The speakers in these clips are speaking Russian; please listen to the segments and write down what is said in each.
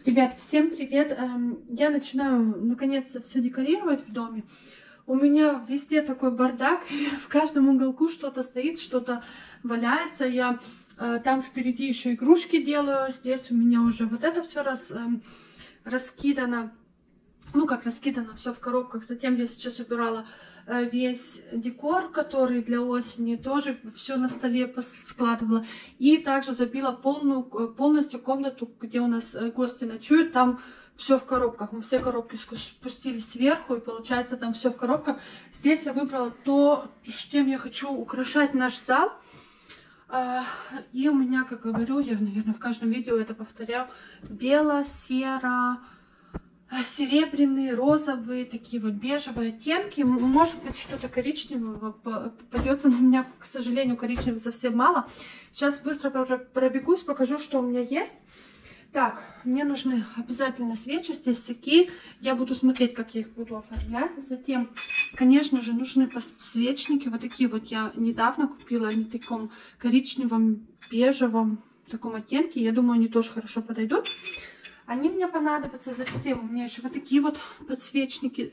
Ребят, всем привет! Я начинаю наконец-то все декорировать в доме. У меня везде такой бардак, в каждом уголку что-то стоит, что-то валяется. Я там впереди еще игрушки делаю, здесь у меня уже вот это все раскидано. Ну, как раскидано, все в коробках. Затем я сейчас убирала весь декор, который для осени, тоже все на столе складывала. И также забила полностью комнату, где у нас гости ночуют. Там все в коробках. Мы все коробки спустили сверху, и получается там все в коробках. Здесь я выбрала то, чем я хочу украшать наш зал. И у меня, как говорю, я, наверное, в каждом видео это повторяю, бело-серо, серебряные, розовые, такие вот бежевые оттенки. Может быть, что-то коричневого попадется, но у меня, к сожалению, коричневого совсем мало. Сейчас быстро пробегусь, покажу, что у меня есть. Так, мне нужны обязательно свечи, здесь всякие. Я буду смотреть, как я их буду оформлять. Затем, конечно же, нужны подсвечники. Вот такие вот я недавно купила. Они в таком коричневом, бежевом таком оттенке. Я думаю, они тоже хорошо подойдут. Они мне понадобятся. Затем у меня еще вот такие вот подсвечники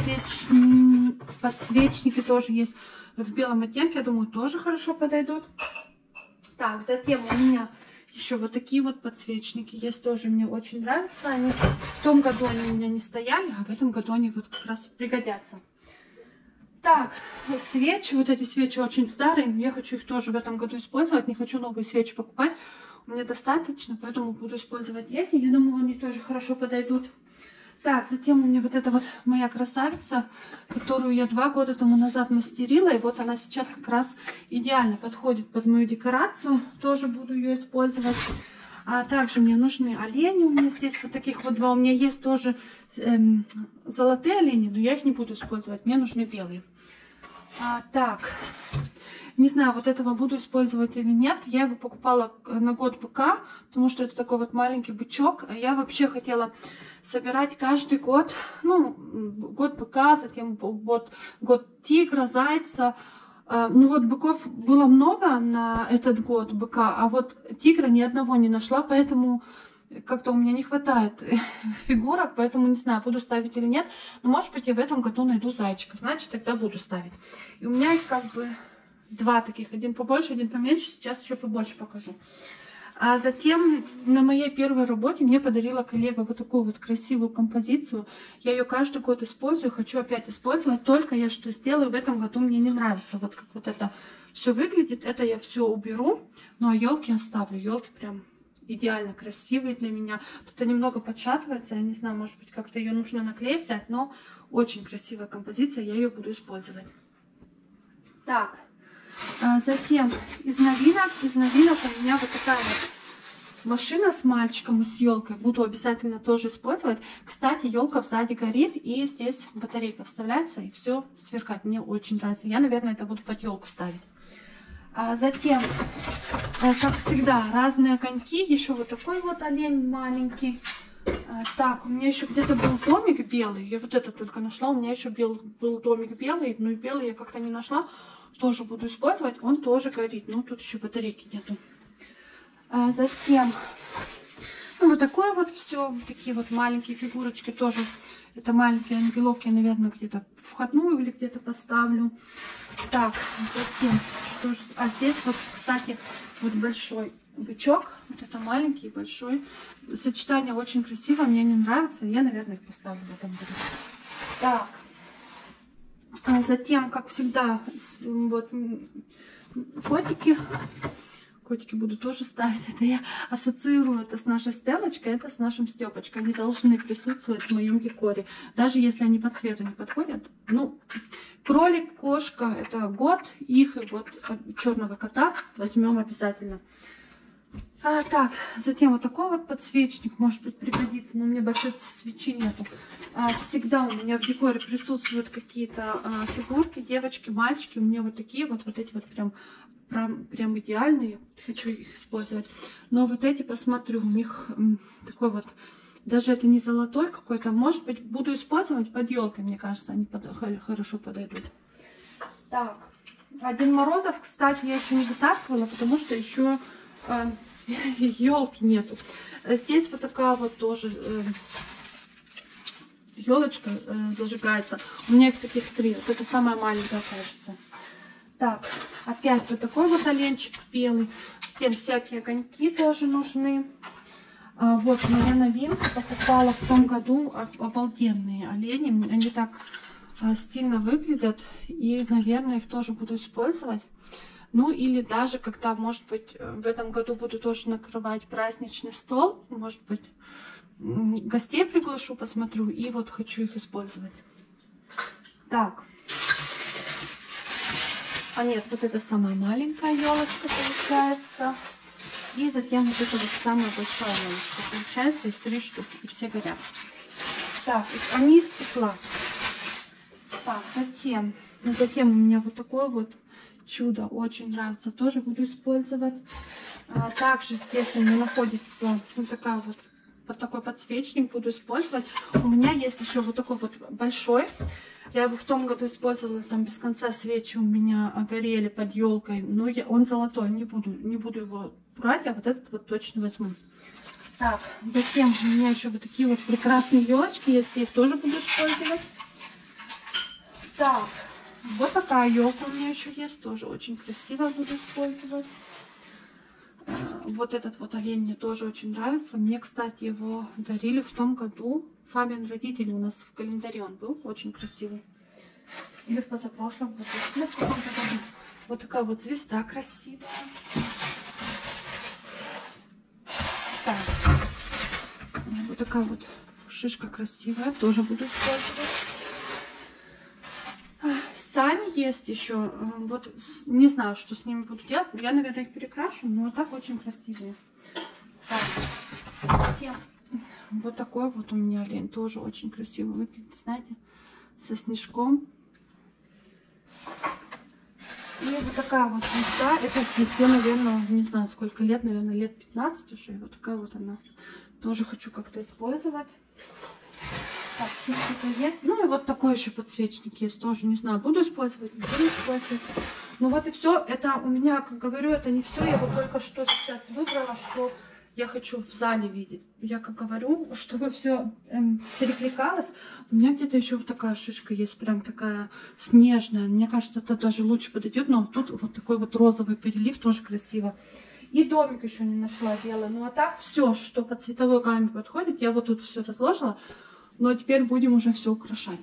тоже есть в белом оттенке. Я думаю, тоже хорошо подойдут. Так, затем у меня еще вот такие вот подсвечники есть тоже. Мне очень нравятся они. В том году они у меня не стояли, а в этом году они вот как раз пригодятся. Так, свечи. Вот эти свечи очень старые, но я хочу их тоже в этом году использовать. Не хочу новые свечи покупать. У меня достаточно, поэтому буду использовать эти. Я думаю, они тоже хорошо подойдут. Так, затем у меня вот эта вот моя красавица, которую я 2 года тому назад мастерила. И вот она сейчас как раз идеально подходит под мою декорацию. Тоже буду ее использовать. А также мне нужны олени. У меня здесь вот таких вот 2. У меня есть тоже золотые олени, но я их не буду использовать. Мне нужны белые. Так. Не знаю, вот этого буду использовать или нет. Я его покупала на год быка, потому что это такой вот маленький бычок. Я вообще хотела собирать каждый год, ну, год быка, затем год тигра, зайца. Ну вот быков было много на этот год быка, а вот тигра ни одного не нашла, поэтому как-то у меня не хватает фигурок, поэтому не знаю, буду ставить или нет. Но может быть я в этом году найду зайчика, значит тогда буду ставить. И у меня их как бы 2 таких, один побольше, один поменьше. Сейчас еще побольше покажу. А затем на моей первой работе мне подарила коллега вот такую вот красивую композицию. Я ее каждый год использую, хочу опять использовать. Только я что сделаю в этом году, мне не нравится. Вот как вот это все выглядит. Это я все уберу. Ну а елки оставлю. Елки прям идеально красивые для меня. Тут немного подшатывается. Я не знаю, может быть, как-то ее нужно на клей взять. Но очень красивая композиция. Я ее буду использовать. Так. Затем из новинок у меня вот такая вот машина с мальчиком и с елкой. Буду обязательно тоже использовать. Кстати, елка сзади горит, и здесь батарейка вставляется, и все сверкает. Мне очень нравится. Я, наверное, это буду под елку ставить. Затем, как всегда, разные коньки. Еще вот такой вот олень маленький. Так, у меня еще где-то был домик белый. Я вот это только нашла. У меня еще был домик белый, но и белый я как-то не нашла. Тоже буду использовать, он тоже горит. Ну, тут еще батарейки нету. Затем, ну, вот такое вот все. Такие вот маленькие фигурочки тоже. Это маленький ангелок, я, наверное, где-то входную или где-то поставлю. Так, затем, что же... А здесь вот, кстати, вот большой бычок. Вот это маленький и большой. Сочетание очень красиво, мне не нравится. Я, наверное, их поставлю в этом году. Так. Затем, как всегда, вот котики. Котики буду тоже ставить. Это я ассоциирую это с нашей Стеллочкой, это с нашим Степочкой. Они должны присутствовать в моем декоре. Даже если они по цвету не подходят. Ну, кролик, кошка, это год. Их и вот черного кота возьмем обязательно. Так, затем вот такой вот подсвечник, может быть, пригодится, но у меня большой свечи нету. Всегда у меня в декоре присутствуют какие-то фигурки, девочки, мальчики. У меня вот такие вот эти вот прям идеальные. Хочу их использовать. Но вот эти, посмотрю, у них такой вот, даже это не золотой какой-то. Может быть, буду использовать под елкой, мне кажется, они хорошо подойдут. Так, Дед Морозов, кстати, я еще не вытаскивала, потому что еще елки нету. Здесь вот такая вот тоже елочка зажигается. У меня их таких 3. Вот это самая маленькая, кажется. Так, опять вот такой вот оленчик белый. Тем всякие огоньки тоже нужны. Вот, моя новинка, покупала в том году обалденные олени. Они так стильно выглядят. И, наверное, их тоже буду использовать. Ну, или даже, когда, может быть, в этом году буду тоже накрывать праздничный стол. Может быть, гостей приглашу, посмотрю. И вот хочу их использовать. Так. А нет, вот это самая маленькая елочка получается. И затем вот это вот самая большая елочка. Получается их 3 штуки. И все горят. Так, они из стекла. Так, затем у меня вот такое вот чудо. Очень нравится. Тоже буду использовать. Также здесь у меня находится вот такая вот такой подсвечник. Буду использовать. У меня есть еще вот такой вот большой. Я его в том году использовала, там без конца свечи у меня горели под елкой. Но он золотой, не буду его брать, а вот этот вот точно возьму. Так, затем у меня еще вот такие вот прекрасные елочки есть, я их тоже буду использовать. Так, вот такая елка у меня еще есть, тоже очень красиво буду использовать. Вот этот вот олень мне тоже очень нравится. Мне, кстати, его дарили в том году. Фабиан родители у нас в календаре он был, очень красивый. Или в позапрошлом году. Ну, в каком-то году. Вот такая вот звезда красивая. Так. Вот такая вот шишка красивая, тоже буду использовать. Сани есть еще. Вот не знаю, что с ними буду делать. Я, наверное, их перекрашу, но так очень красивые. Так. Вот такой вот у меня олень. Тоже очень красиво выглядит, знаете, со снежком. И вот такая вот звезда. Это звезде, наверное, не знаю сколько лет, наверное, лет 15 уже. И вот такая вот она. Тоже хочу как-то использовать. Так, что-то есть. Ну и вот такой еще подсвечник есть. Тоже не знаю, буду использовать, не буду использовать. Ну вот и все. Это у меня, как говорю, это не все. Я вот только что сейчас выбрала, что я хочу в зале видеть. Я как говорю, чтобы все перекликалось. У меня где-то еще вот такая шишка есть, прям такая снежная. Мне кажется, это даже лучше подойдет. Но тут вот такой вот розовый перелив, тоже красиво. И домик еще не нашла дело. Ну а так все, что по цветовой гамме подходит, я вот тут все разложила. Но теперь будем уже все украшать.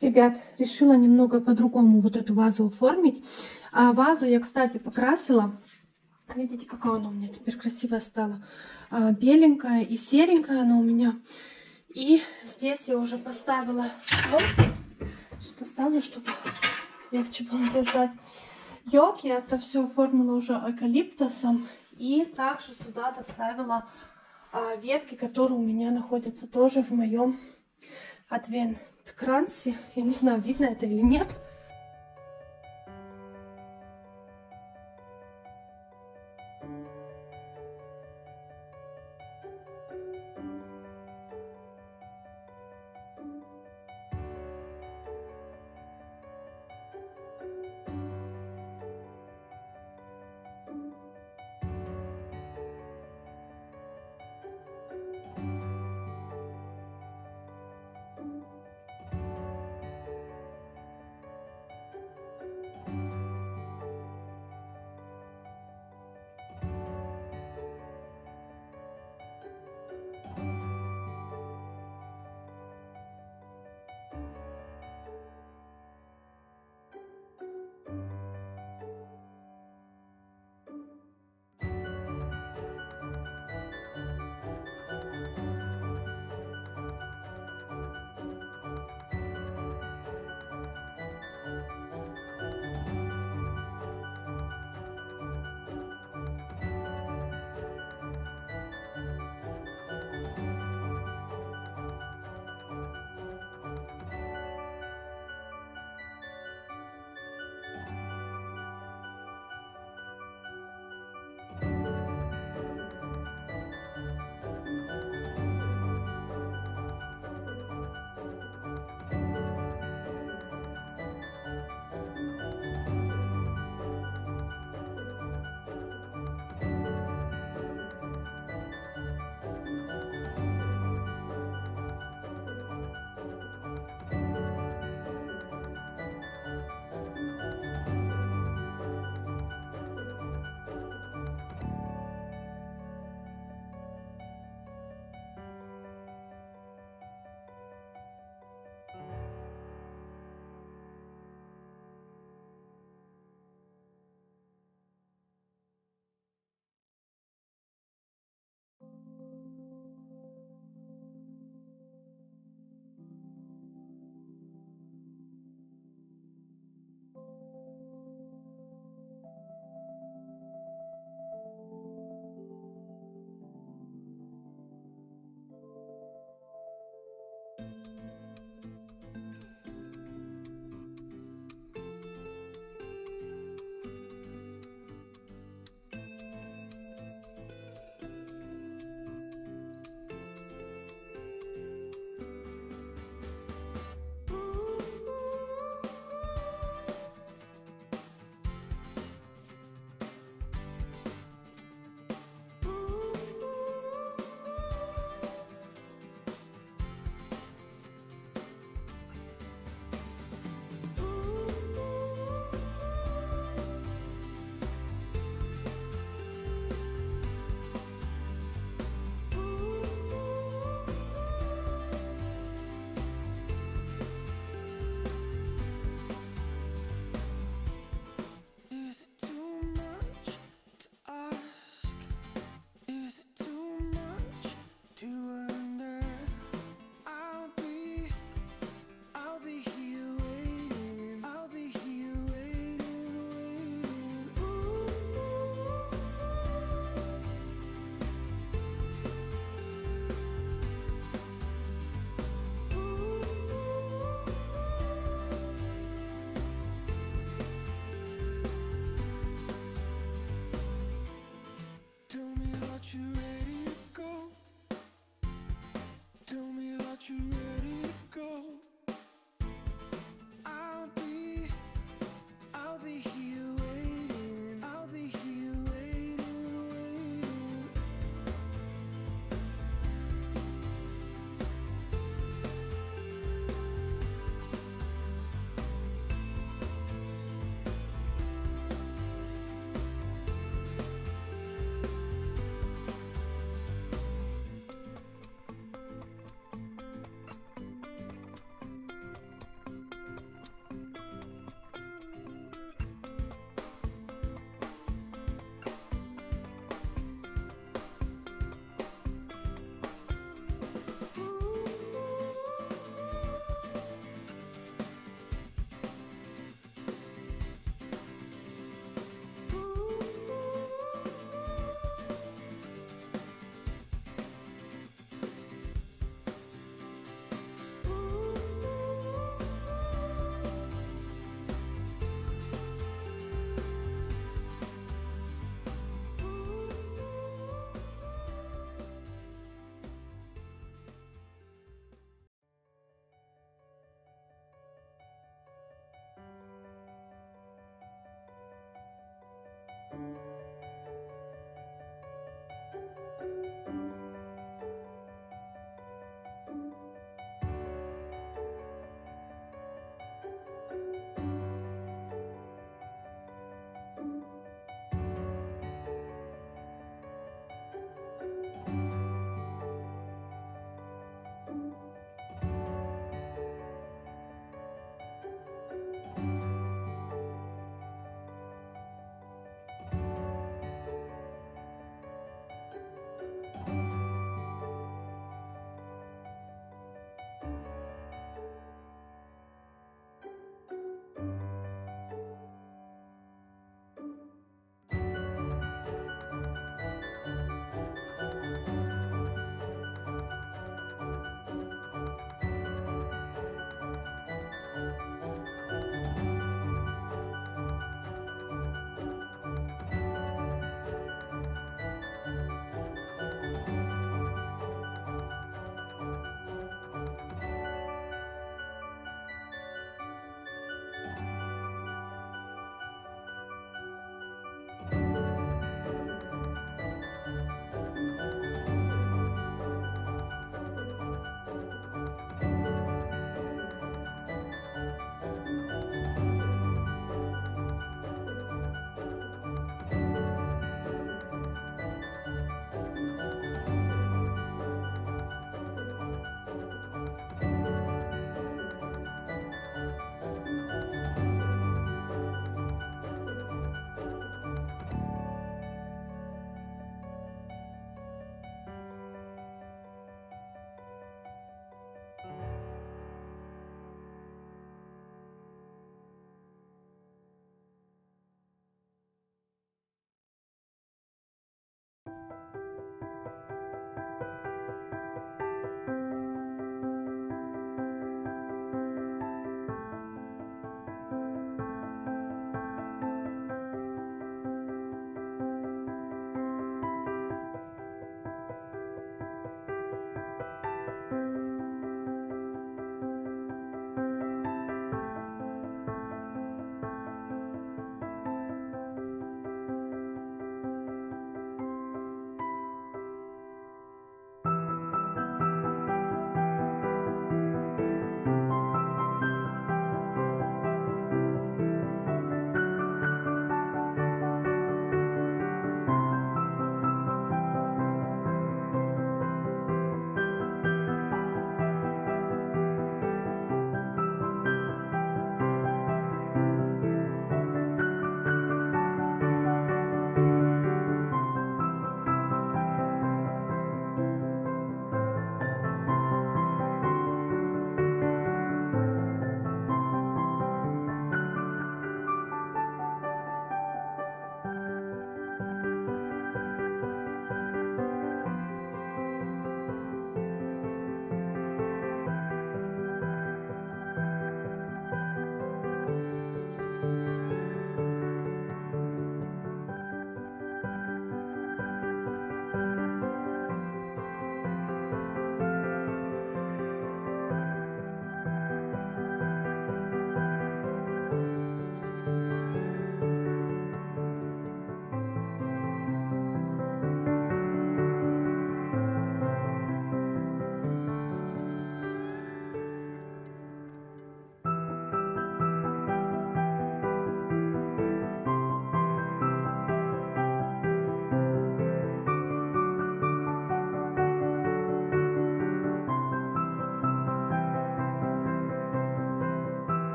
Ребят, решила немного по-другому вот эту вазу оформить. Вазу я, кстати, покрасила. Видите, какая она у меня теперь красивая стала. Беленькая и серенькая она у меня. И здесь я уже поставила... Поставлю, чтобы легче было держать. Елки, я это все оформила уже эвкалиптусом. И также сюда доставила ветки, которые у меня находятся тоже в моем адвент-крансе. Я не знаю, видно это или нет.